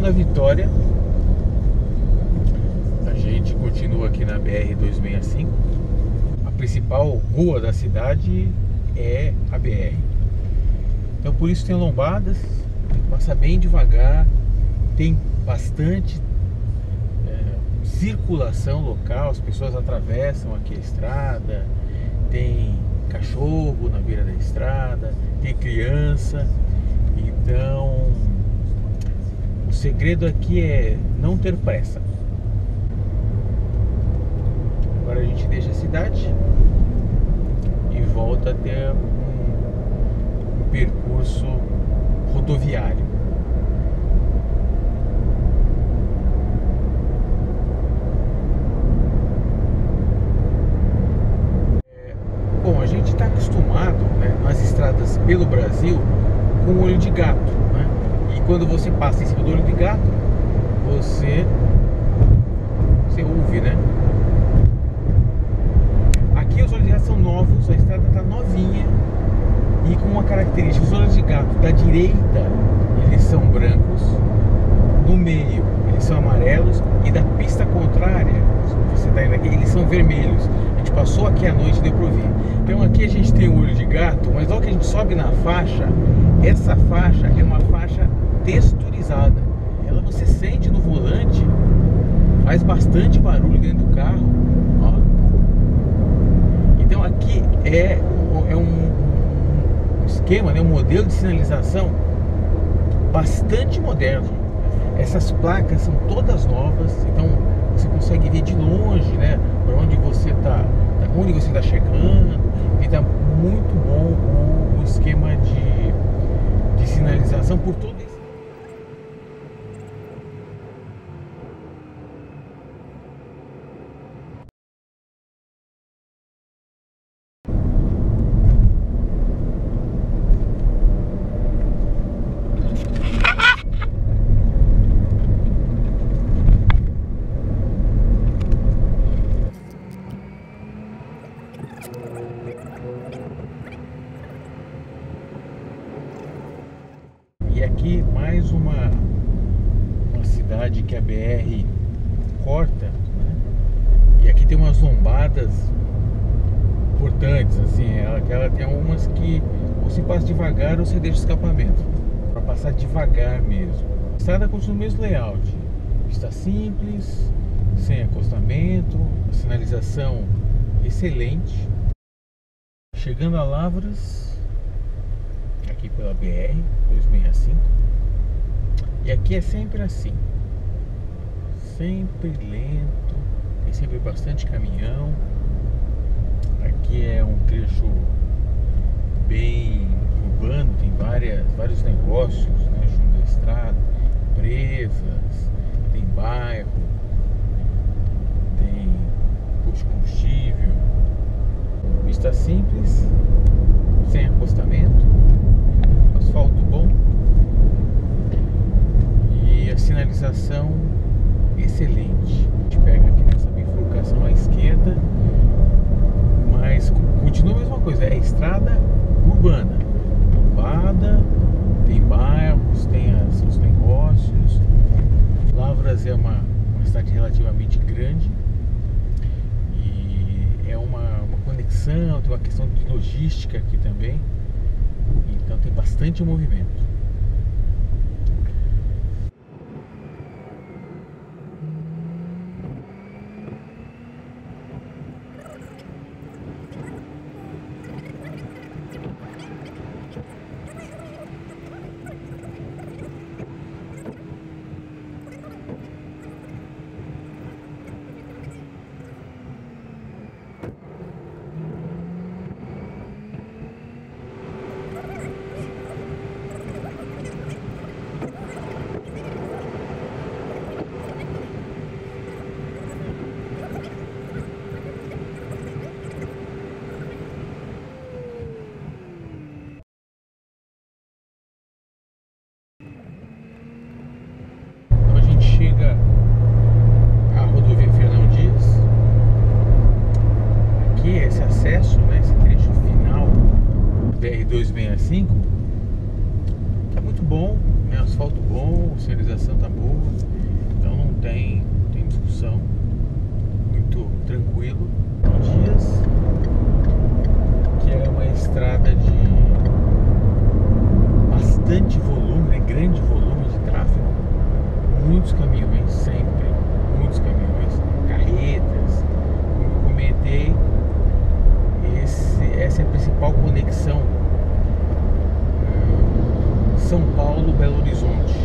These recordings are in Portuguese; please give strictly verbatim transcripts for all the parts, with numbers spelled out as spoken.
na Vitória. A gente continua aqui na B R duzentos e sessenta e cinco. A principal rua da cidade é a B R. Então por isso tem lombadas, tem que passar bem devagar, tem bastante é, circulação local, as pessoas atravessam aqui a estrada, tem cachorro na beira da estrada, tem criança. Então o segredo aqui é não ter pressa. Agora a gente deixa a cidade e volta a ter um, um percurso rodoviário. É, bom, a gente está acostumado, né, nas estradas pelo Brasil com o olho de gato, né? E quando você passa em cima do olho de gato, você, você ouve, né? Aqui os olhos de gato são novos, a estrada está novinha e com uma característica: os olhos de gato da direita eles são brancos, no meio eles são amarelos e da pista contrária, você está indo aqui, eles são vermelhos. A gente passou aqui à noite e deu para ouvir. Então aqui a gente tem o olho de gato, mas logo que a gente sobe na faixa, essa faixa é uma faixa texturizada. Ela você sente no volante, faz bastante barulho dentro do carro, ó. Então aqui é, é um, um esquema, né, um modelo de sinalização bastante moderno. Essas placas são todas novas, então você consegue ver de longe, né, para onde você está, onde você está chegando, e está muito bom o, o esquema de, de sinalização por todo esse. E aqui mais uma, uma cidade que a B R corta, né? E aqui tem umas lombadas importantes, assim, ela, ela tem umas que ou se passa devagar ou você deixa escapamento, para passar devagar mesmo. A estrada continua no mesmo layout, está simples, sem acostamento, a sinalização excelente. Chegando a Lavras, aqui pela B R duzentos e sessenta e cinco, e aqui é sempre assim, sempre lento, tem sempre bastante caminhão. Aqui é um trecho bem urbano, tem várias, vários negócios, né, junto à estrada, empresas, tem bairro, tem posto de combustível. Pista simples, sem acostamento, asfalto bom e a sinalização excelente. A gente pega aqui nessa bifurcação à esquerda, mas continua a mesma coisa, é estrada urbana, lombada, tem bairros, tem as, os negócios. Lavras é uma, uma cidade relativamente grande e é uma, uma conexão, tem uma questão de logística aqui também, então tem bastante movimento. Chega a rodovia Fernão Dias. Aqui esse acesso, né, esse trecho final B R duzentos e sessenta e cinco, que é muito bom, né, asfalto bom, a sinalização tá boa, então não tem, não tem discussão, muito tranquilo. Dias que é uma estrada de bastante volume, né? Grande volume de tráfego, muitos caminhões sempre, muitos caminhões, carretas, como eu comentei, esse, essa é a principal conexão São Paulo, Belo Horizonte.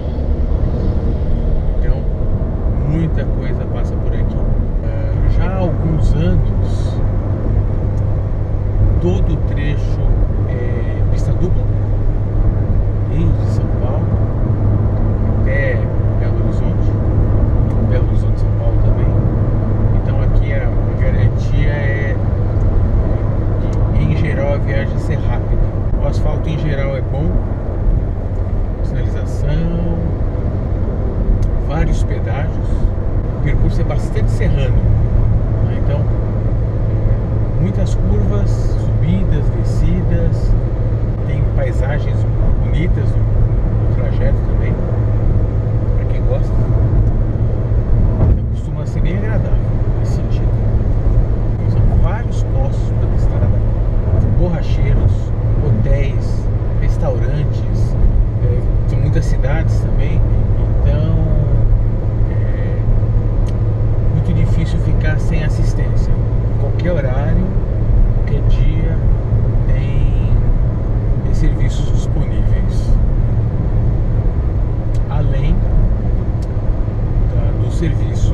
Então, muita coisa passa por aqui. Uh, já há alguns anos, todo o trecho é pista dupla, desde São Paulo até Belo Horizonte, Belo Horizonte, São Paulo também. Então, aqui a, a garantia é, é, em geral, a viagem ser rápida. O asfalto, em geral, é bom. Sinalização, vários pedágios, o percurso é bastante serrano, né? Então muitas curvas, subidas, descidas, tem paisagens bonitas no, no trajeto também, para quem gosta, então costuma ser bem agradável nesse sentido. São vários postos pela estrada, borracheiros, hotéis, restaurantes. É, são muitas cidades também, então é muito difícil ficar sem assistência. Qualquer horário, qualquer dia tem, tem serviços disponíveis. Além da, do serviço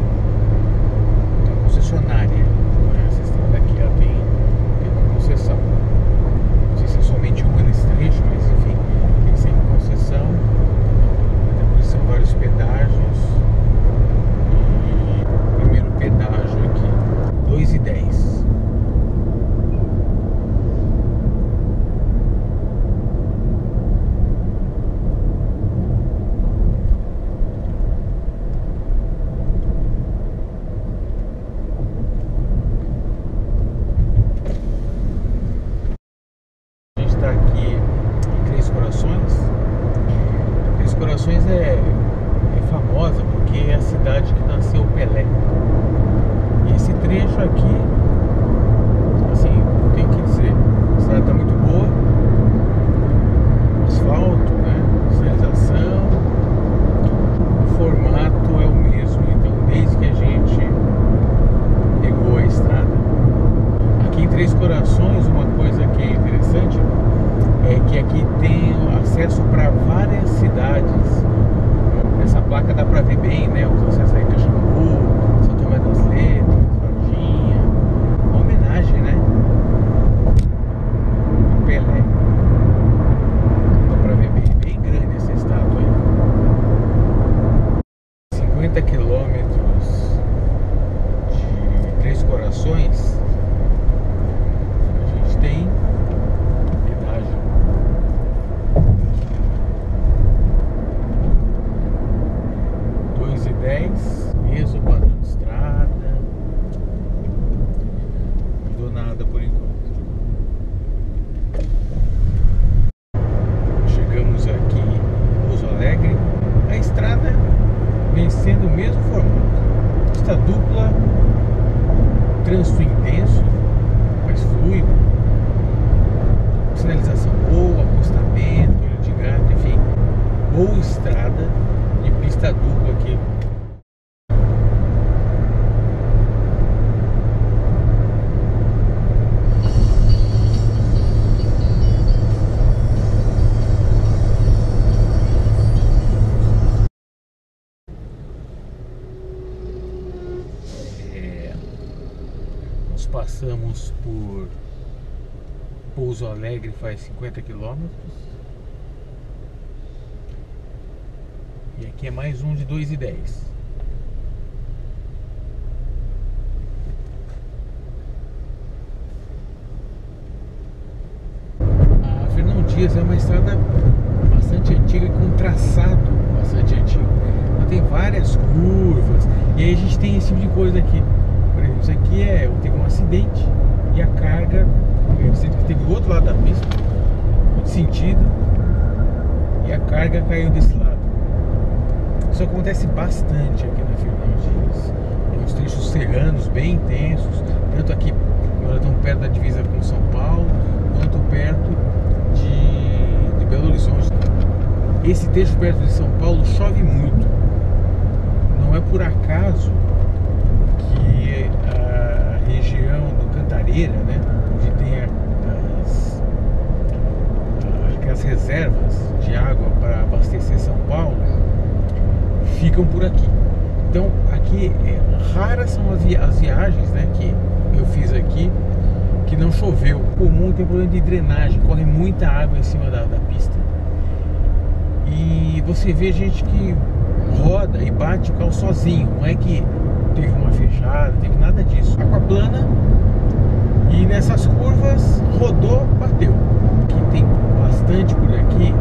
da concessionária. Essa estrada aqui ela tem, tem uma concessão. Não sei se é somente uma nesse trecho, mas enfim, tem sempre concessão. Até por isso são vários pedágios. E o primeiro pedágio aqui, dois e dez. Corações é, é famosa porque é a cidade que nasceu o Pelé. E esse trecho aqui, assim, tenho que dizer, a estrada está muito boa, asfalto, né, sinalização, o formato é o mesmo, então desde que a gente pegou a estrada. Aqui em Três Corações, uma coisa que é interessante é que aqui tem acesso para várias cidades. Essa placa dá para ver bem, né? Os acessos aí, Caxambu, São Tomé das Letras, Varginha. Uma homenagem, né? O Pelé. Dá para ver bem, bem grande essa estátua aí. cinquenta quilômetros de Três Corações. A gente tem dez, mesmo parando estrada, não mudou nada por enquanto. Chegamos aqui em Pouso Alegre, a estrada vem sendo o mesmo formato, pista dupla, trânsito intenso, mais fluido, sinalização boa, acostamento, olho de gato, enfim, boa estrada de pista dupla aqui. Passamos por Pouso Alegre faz cinquenta quilômetros. E aqui é mais um de dois e dez. A Fernão Dias é uma estrada bastante antiga e com um traçado bastante antigo. Então tem várias curvas. E aí a gente tem esse tipo de coisa aqui. Por exemplo, isso aqui é, teve um acidente e a carga, que teve do outro lado da pista, outro sentido, e a carga caiu desse lado. Isso acontece bastante aqui na Fernão Dias. Tem uns trechos serranos bem intensos, tanto aqui, nós estamos perto da divisa com São Paulo, quanto perto de, de Belo Horizonte. Esse trecho perto de São Paulo chove muito. Não é por acaso que a região do Cantareira, né, onde tem as, aquelas reservas de água para abastecer São Paulo, ficam por aqui. Então aqui é, raras são as, via as viagens, né, que eu fiz aqui que não choveu. Comum tem problema de drenagem, corre muita água em cima da, da pista. E você vê gente que roda e bate o carro sozinho, não é que teve uma fechada, teve nada disso. Aquaplana, e nessas curvas rodou, bateu. O que tem bastante por aqui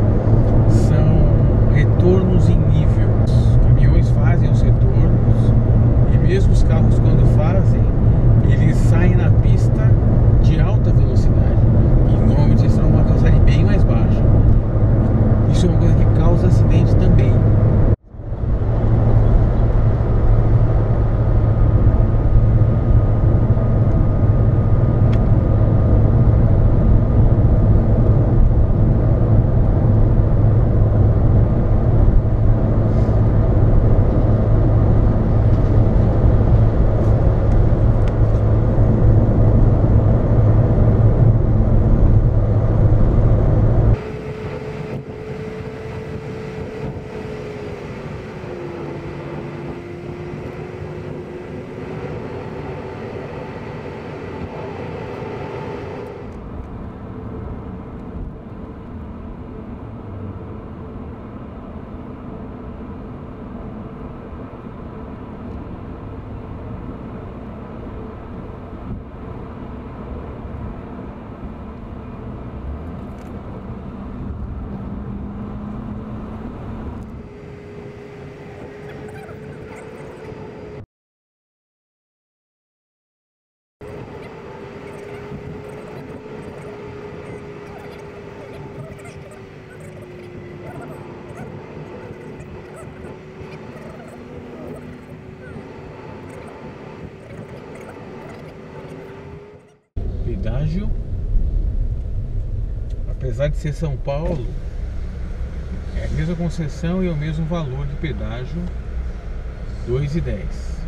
são retornos em nível. Os caminhões fazem os retornos e mesmo os carros, quando fazem, eles saem na pista de alta velocidade e normalmente eles estão numa calçada bem mais baixa. Isso é uma coisa que causa acidente também. Pedágio, apesar de ser São Paulo, é a mesma concessão e é o mesmo valor de pedágio, dois e dez.